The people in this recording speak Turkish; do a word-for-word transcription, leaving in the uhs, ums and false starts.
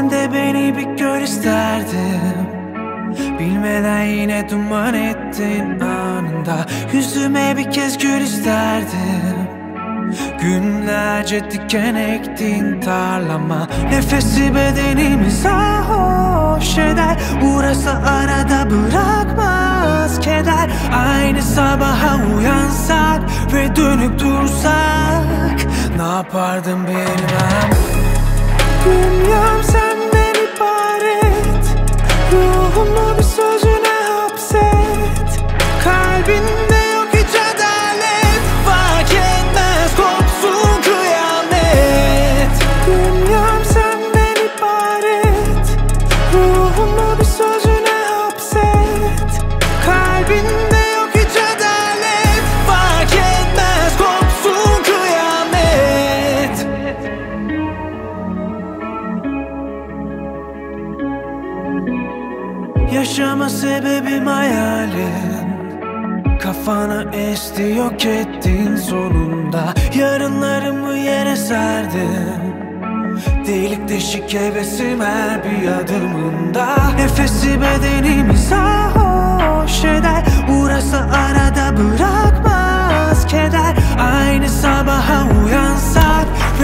Sen de beni bir gör isterdim. Bilmeden yine duman ettin anında. Yüzüme bir kez gül isterdim. Günlerce diken ektin tarlama. Nefesi bedenimi sarhoş eder. Burası arada bırakmaz keder. Aynı sabaha uyansak ve dönüp dursak, ne yapardım bilmem. Dünyam senden ibaret. Ruhumu bir sözüne hapset. Kalbinde yok hiç adalet. Fark etmez kopsun kıyamet. Dünyam senden ibaret. Ruhumu bir sözüne hapset. Kalbinde yok hiç adalet. Fark etmez kopsun kıyamet. Yaşama sebebim hayalin. Kafana esti yok ettin sonunda. Yarınlarımı yere serdim. Delik deşik hevesim her bir adımında. Nefesi bedenimi sarhoş eder. Burası arada bırakmaz keder. Aynı sabaha uyansak